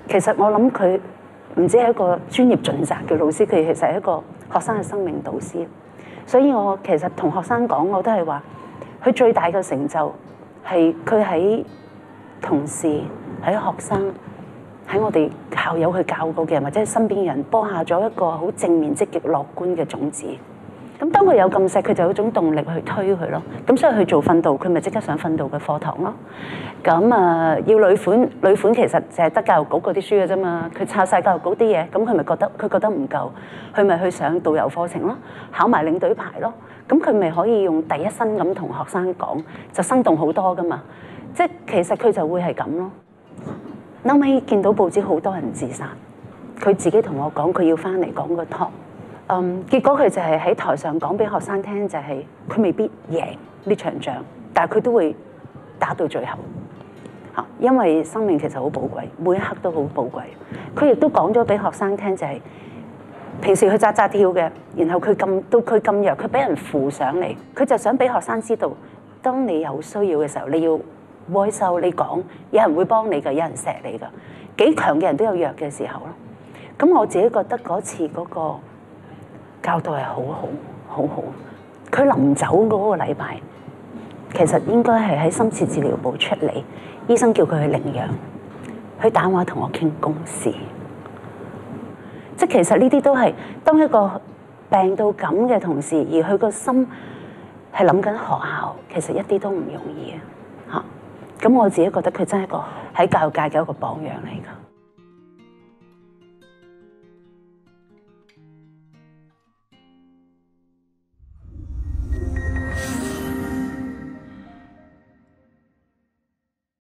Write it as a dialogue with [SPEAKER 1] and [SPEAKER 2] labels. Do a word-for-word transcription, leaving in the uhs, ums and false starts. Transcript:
[SPEAKER 1] 其實我諗佢唔止係一個專業盡責嘅老師，佢其實係一個學生嘅生命導師。所以我其實同學生講，我都係話，佢最大嘅成就係佢喺同事、喺學生、喺我哋校友去教過嘅人，或者係身邊嘅人，播下咗一個好正面、積極、樂觀嘅種子。咁當佢有咁錫，佢就有種動力去推佢咯。咁所以去做訓導，佢咪即刻上訓導嘅課堂咯。咁啊，要女款，女款其實就係得教育局嗰啲書嘅啫嘛。佢抄晒教育局啲嘢，咁佢咪覺得佢覺得唔夠，佢咪去上導遊課程咯，考埋領隊牌咯。咁佢咪可以用第一身咁同學生講，就生動好多噶嘛。即係其實佢就會係咁咯。後尾見到報紙好多人自殺，佢自己同我講，佢要翻嚟講個 talk。嗯，結果佢就係喺台上講俾學生聽，就係佢未必贏呢場仗，但係佢都會打到最後嚇，因為生命其實好寶貴，每一刻都好寶貴。佢亦都講咗俾學生聽，就係平時佢扎扎跳嘅，然後佢咁到佢咁弱，佢俾人扶上嚟，佢就想俾學生知道，當你有需要嘅時候，你要 voice out，你講，有人會幫你㗎，有人錫你㗎，幾強嘅人都有弱嘅時候咯。咁我自己覺得嗰次嗰個教導係好好好好，佢臨走嗰個禮拜，其實應該係喺深切治療部出嚟，醫生叫佢去領養，佢打電話同我傾公事，即係其實呢啲都係當一個病到咁嘅同事，而佢個心係諗緊學校，其實一啲都唔容易啊！嚇，咁我自己覺得佢真係一個喺教育界嘅一個榜樣嚟㗎。